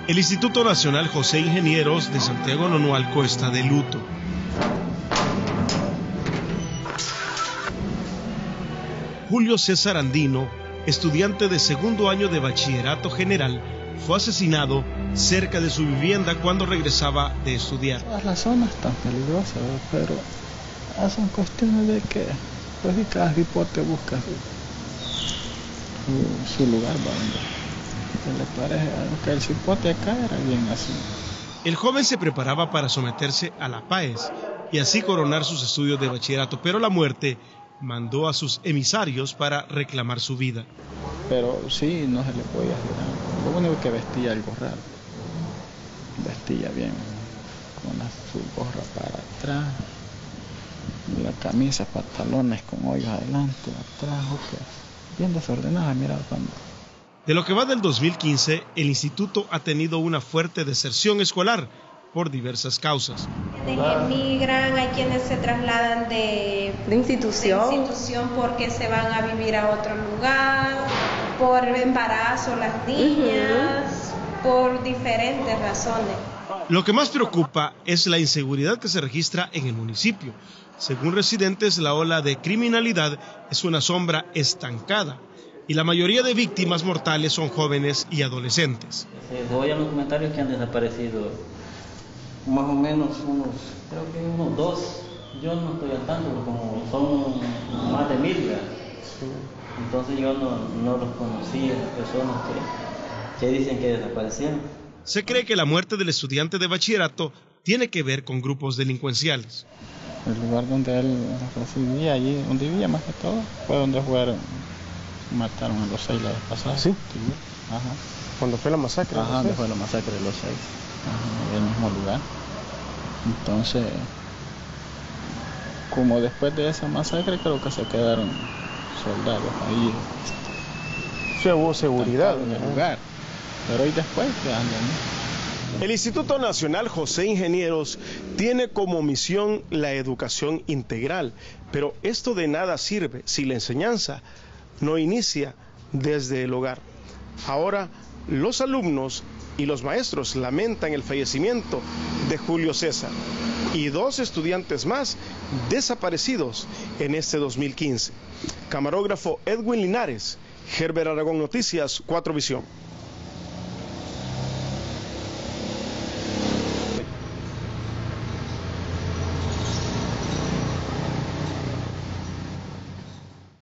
El Instituto Nacional José Ingenieros de Santiago Nonualco está de luto. Julio César Andino, estudiante de segundo año de bachillerato general, fue asesinado cerca de su vivienda cuando regresaba de estudiar. Todas las zonas están peligrosas, pero son cuestiones de que pues, cada cipote busca su lugar donde le parece que el cipote acá era bien así. El joven se preparaba para someterse a la PAES y así coronar sus estudios de bachillerato, pero la muerte mandó a sus emisarios para reclamar su vida. Pero sí, no se le podía hacer algo. Lo único que vestía algo raro. Vestía bien, con su gorra para atrás, la camisa, pantalones con hoyos adelante, atrás, bien desordenada, mira cuando. De lo que va del 2015, el instituto ha tenido una fuerte deserción escolar por diversas causas. Emigran, hay quienes se trasladan de institución porque se van a vivir a otro lugar, por embarazo las niñas, por diferentes razones. Lo que más preocupa es la inseguridad que se registra en el municipio. Según residentes, la ola de criminalidad es una sombra estancada y la mayoría de víctimas mortales son jóvenes y adolescentes. Se oyen los comentarios que han desaparecido más o menos creo que unos 2, yo no estoy al tanto, como son más de 1000, entonces yo no los conocía, personas que dicen que desaparecieron. Se cree que la muerte del estudiante de bachillerato tiene que ver con grupos delincuenciales. El lugar donde él residía, allí donde vivía más que todo, fue donde mataron a los 6 la vez pasada. ¿Sí? Ajá. ¿Cuándo fue la masacre? Ajá, donde fue la masacre de los 6. Ajá, en el mismo lugar. Entonces, como después de esa masacre, creo que se quedaron soldados ahí. Sí, hubo seguridad en el lugar. Pero hoy después, ¿qué andan? El Instituto Nacional José Ingenieros tiene como misión la educación integral, pero esto de nada sirve si la enseñanza no inicia desde el hogar. Ahora, los alumnos y los maestros lamentan el fallecimiento de Julio César y 2 estudiantes más desaparecidos en este 2015. Camarógrafo Edwin Linares, Herbert Aragón Noticias, 4 Visión.